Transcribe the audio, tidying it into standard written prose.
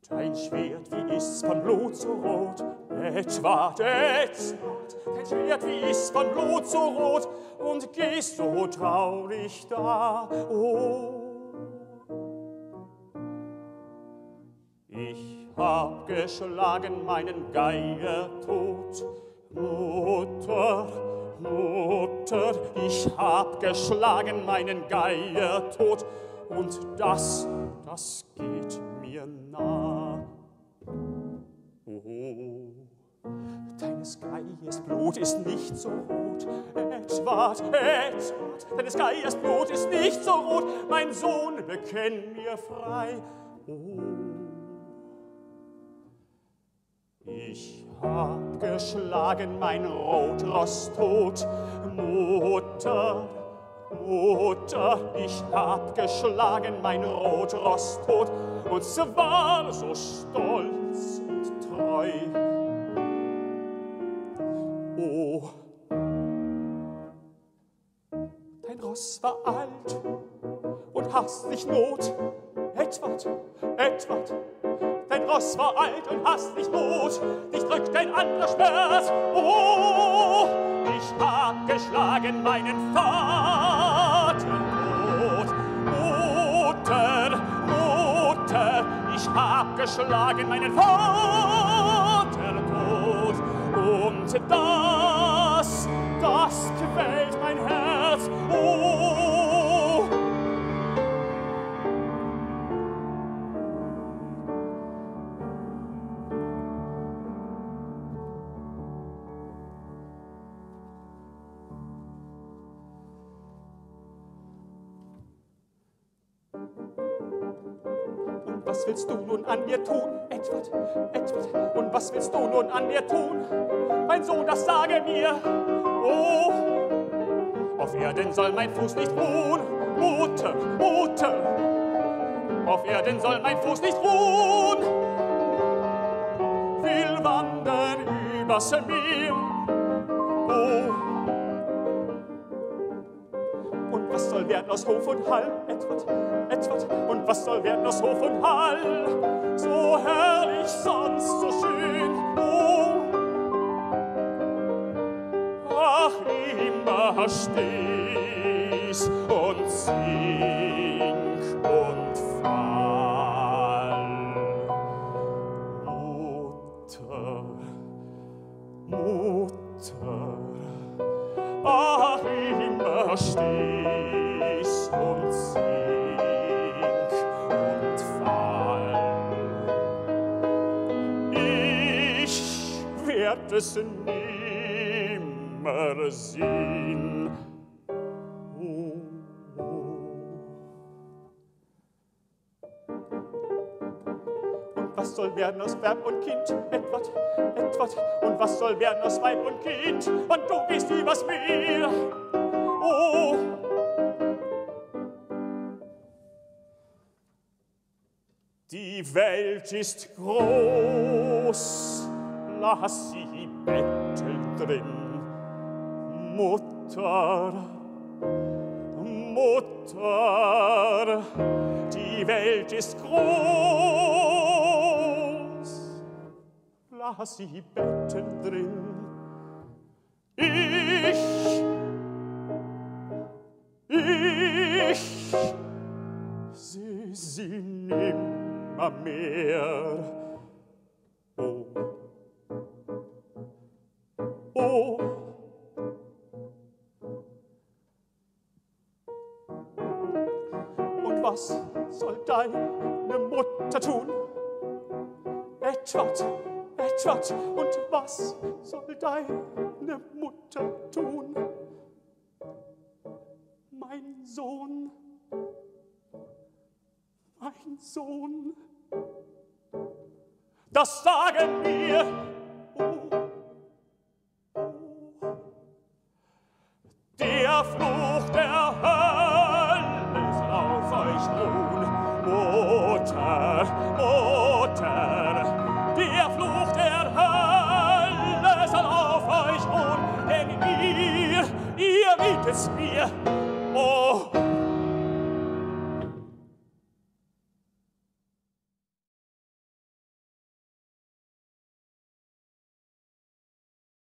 Dein Schwert, wie ist's von Blut so rot? Etwa, dein Schwert, wie ist's von Blut so rot? Und gehst so traurig da, oh. Ich hab geschlagen meinen Geier tot, Mutter, Mutter, ich hab geschlagen meinen Geier tot, und das geht mir nah. Oh, deines Geiers Blut ist nicht so rot, etwa, deines Geiers Blut ist nicht so rot, mein Sohn, bekenn mir frei. Oh, ich hab geschlagen mein Rotroß tot, Mutter, Mutter, ich hab geschlagen mein Rotroß tot, und sie war so stolz und treu. Oh, dein Roß war alt und hast nicht Not, etwat, dein Roß war alt und hast nicht Not, dich drückt ein anderer Schmerz. Oh, ich hab geschlagen meinen Vater tot, Mutter, Mutter, ich hab geschlagen meinen Vater tot, und das quält mein Herz. Oh, was willst du nun an mir tun? Etwat, und was willst du nun an mir tun? Mein Sohn, das sage mir. Oh, auf Erden soll mein Fuß nicht ruhen. Mutter, Mutter, auf Erden soll mein Fuß nicht ruhen. Will wandern übers Meer. Oh, und was soll werden aus Hof und Hall? Etwat, und was soll werden aus Hof und Hall? So herrlich, sonst so schön, oh. Ach, immer steh's und sing und fall. Mutter, Mutter, ach, immer steh's und sing und fall. Ich werd es nimmer sehen. Oh, oh. Und was soll werden aus Weib und Kind? Etwat, und was soll werden aus Weib und Kind? Und du gehst übers Meer. Oh, die Welt ist groß, lass sie betteln drin. Mutter, Mutter, die Welt ist groß, lass sie betteln drin. Ich seh sie nimmer mehr. Oh, oh, und was soll deine Mutter tun? Etwat, und was soll deine Mutter tun? Mein Sohn, mein Sohn, das sagen wir. Oh, oh. Der Fluch der Hölle soll auf euch ruhen. Mutter, Mutter, der Fluch der Hölle soll auf euch ruhen, denn ihr bietet's mir. Oh,